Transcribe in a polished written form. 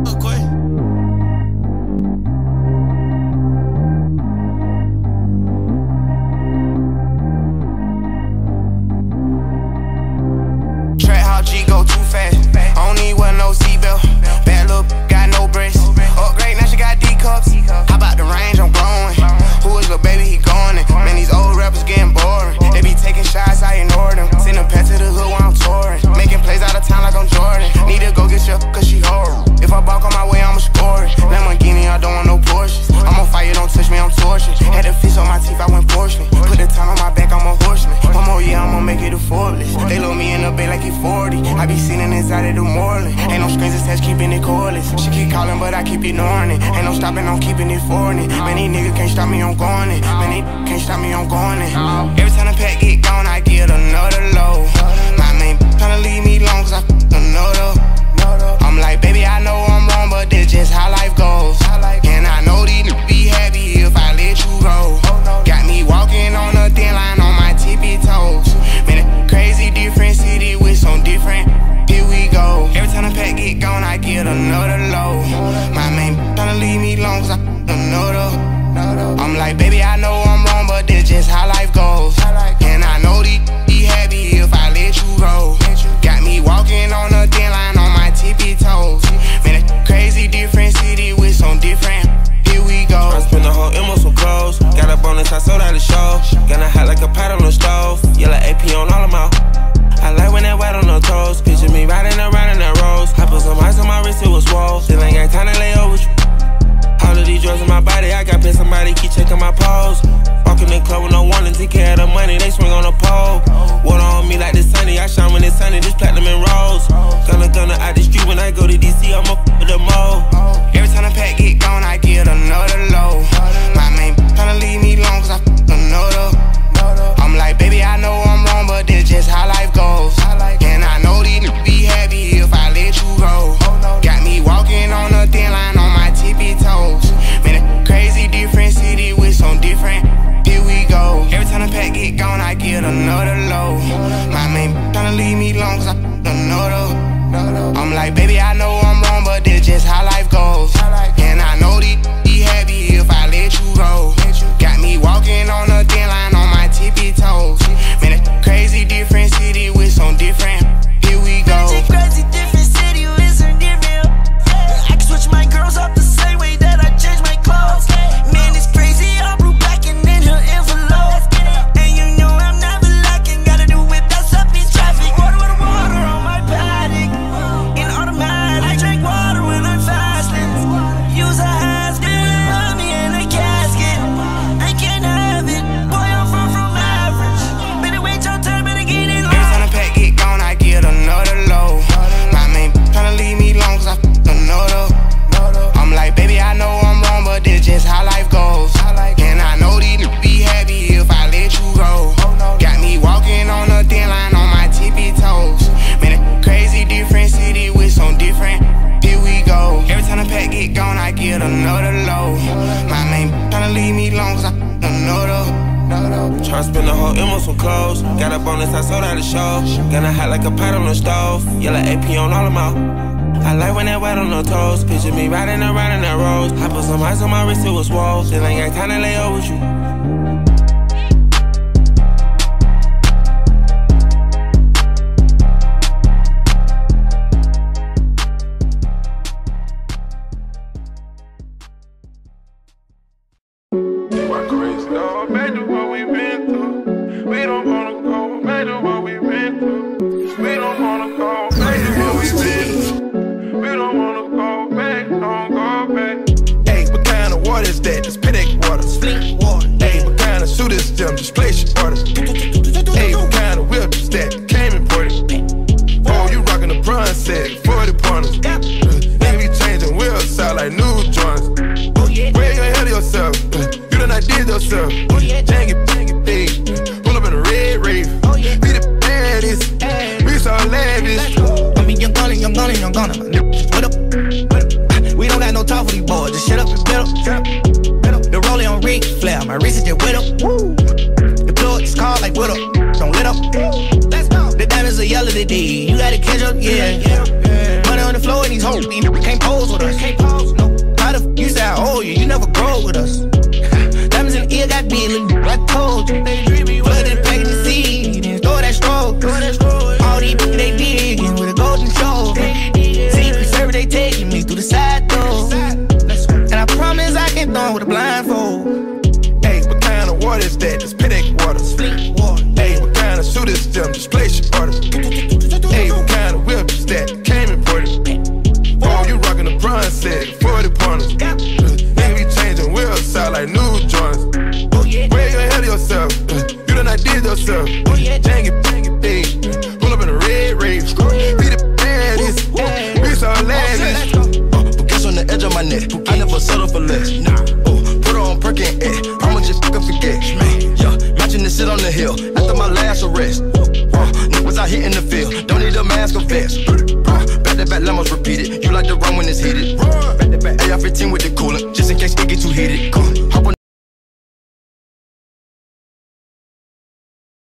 Track how G go too fast. I don't need wear no seatbelt. Bad little got no breasts. Upgrade, now she got D cups. How about the range? I'm growing. Who is little baby? He going. Man, these old rappers getting boring. They be taking shots, I ignore them. Send them pets to the hood while I'm touring. Making plays out of town like I'm Jordan. Need to go get you, cause she horrible. If I balk on my way, I'ma score it. Lamborghini, I don't want no Porsches. I'm on fire, don't touch me, I'm tortured. Had the fish on my teeth, I went porcelain. Put the time on my back, I'm a horseman. One more year, I'ma make it a Forbes. They load me in the bay like he 40. I be sitting inside of the Moreland. Ain't no screens attached, keeping it cordless. She keep calling, but I keep ignoring it. Ain't no stopping, I'm keeping it foreign. Man, these niggas can't stop me, I'm going it. Man, they can't stop me, I'm going it. Every time the pack get gone, I get another load. My main tryna leave me alone, cause I another. I'm like, baby, I know I'm wrong, but this just how life goes. And I know these niggas be happy if I let you go. Got me walking on a thin line on my tippy toes. Man, a crazy different city with some different. Here we go. Every time the pack get gone, I get another load. My main tryna leave me alone, cause I another. I'm like, baby, I know I'm wrong, but this just how life goes. And I know these be happy if I let you go. Got me walking on a thin line on my tippy toes. Man, a crazy different city with some different. Here we go. I spent the whole M on some clothes. Got a bonus, I sold out the show. Gonna hot like a pot on the stove. Yellow AP on all of my. I like when that wet on the toes. Picture me riding around in that rose. I put some ice on my wrist, it was swole. Still ain't got time to lay over with you. All of these drugs in my body, I got paid somebody keep checking my pose. Walking in the club with no warning, take care of the money, they swing on the pole. Water on me like the sunny, I shine when it's sunny, this platinum and rose. Gonna out the street when I go to DC, I'ma with the mo. Every time the pack get gone, I get another load. My main tryna leave me alone, cause I another. I'm like, baby, I know I'm wrong, but this just how life goes. And I know these niggas be happy if I let you go. Got me walking on a thin line on my tippy toes. Man, a crazy different city with some different. Here we go. Every time the pack get gone, I get another load. My main tryna leave me alone, cause I another. I'm like, baby, I know I'm wrong, but this just how life goes. And I know these be happy if I let you go. Got me walking on a thin line on my tippy toes. Man, a crazy different city with some different. Here we go. Crazy different city with some different. I can switch my girls up the same way that I change my clothes. Man, it's crazy, I blew back and in her envelope. And you know I'm never lacking, gotta do it, that's up in traffic. Water on my paddock, in automatic. I drink water when I'm fasting. Use a hands, put me in a casket. I can't have it, boy, I'm far from average. Better wait your turn, better get in line. Every time the pack get gone, I get another load. My main tryna leave me alone, cause I another. I'm like, baby, I know I'm wrong, but this just how life goes. And I know these niggas be happy if I let you go. Got me walking on a thin line on my tippy toes. Man, a crazy different city with some different. Here we go. Every time the pack get gone, I get another load. My main tryna leave me alone, cause I another. Tryna spend the whole M on some clothes. Got a bonus, I sold out the show. Gonna hot like a pot on the stove. Yellow AP on all of my. I like when that wet on the toes. Picture me riding around in that rose. I put some ice on my wrist, it was swole. Still ain't got time to lay over with you. Just place your orders. Hey, what kind of whip is that? Came imported. Oh, you rockin' the bronze set, 40 pointers. Nigga be changing wheels out like new joints. Where you ahead of yourself? You done not did yourself. Jangy, big. Pull up in a red rave. Be the baddest. We so lavish. I mean, young gunna. What up? We don't got no talk for these boys. Just shut up and build up. The rolling on Ric Flair, my wrist is just wet up. The plug is called like what up, don't let up. Let's go. The diamonds are yellow today, you gotta catch up, yeah. Money on the floor and these hoes, these can't pose with us. Flooded back in the seat, and throw that stroke. All these bitches they digging with a golden show. Secret service they taking me through the side door. And I promise I can throw with a blindfold. Hey, what kind of water is that? Just Pedic water. Hey, what kind of suit is them? Just place your order. Hey, what kind of whip is that? Came imported. Oh, you rockin' the bronze set, 40 pointers. Nigga be changing wheels out like new joints. Where you ahead of yourself? You done not did yourself. Dang it, hey. Pull up in a red rave. Be the baddest. We saw ladies. Bookies on the edge of my neck. I never settle for less. Put her on Perkin X. I'ma just fucking forget. Yeah, matching the shit on the hill after my last arrest. Niggas out here in the field. Don't need a mask or vest. Back-to-back lemons repeated. You like the rum when it's heated. Back-to-back AR-15 with the coolant, just in case it get too heated.